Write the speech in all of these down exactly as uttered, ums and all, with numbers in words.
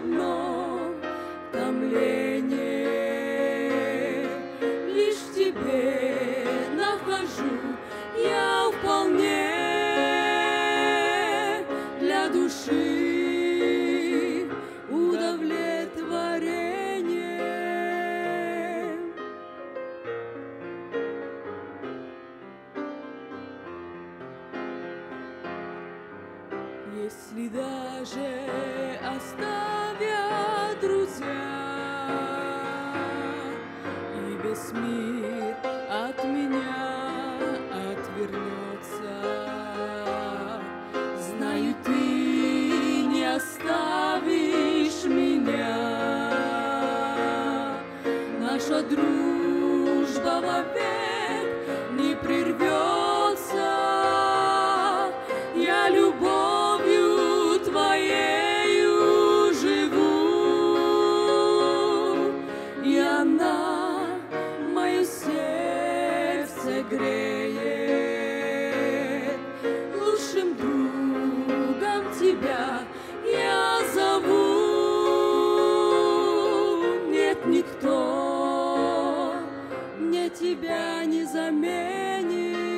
одно томление. Лишь в тебе нахожу я вполне для души удовлетворение. Если даже оставят друзья и весь мир от меня отвернется, знаю, ты не оставишь меня. Наша дружба вовек не прервется. Я любовью твоею живу, и она мое сердце греет. Лучшим другом тебя я зову. Нет никто мне тебя не заменит.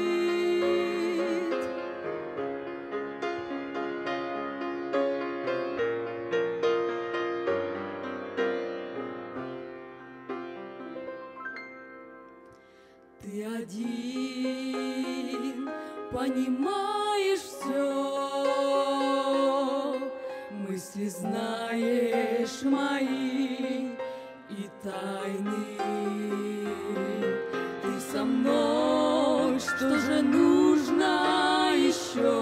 Ты один понимаешь все, мысли знаешь мои и тайны. Ты со мной, что же нужно еще?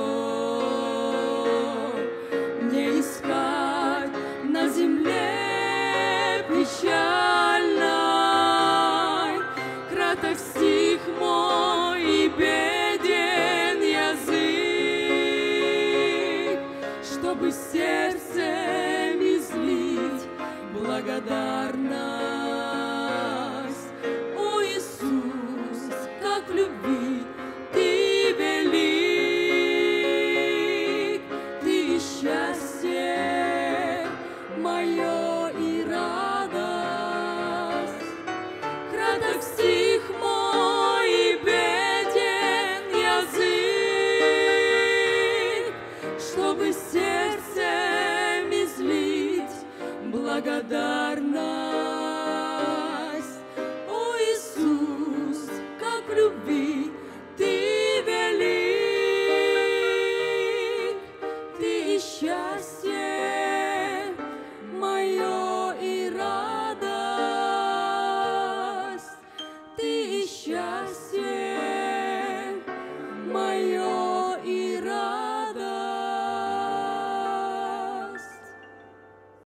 Не искать на земле печальной. Краток стих мой и беден язык, чтобы сердцем излить благодарность. О, Иисус, как в любви ты велик, ты счастье мое и радость. Краток стих мой и беден язык, чтобы сердцем излить благодарность.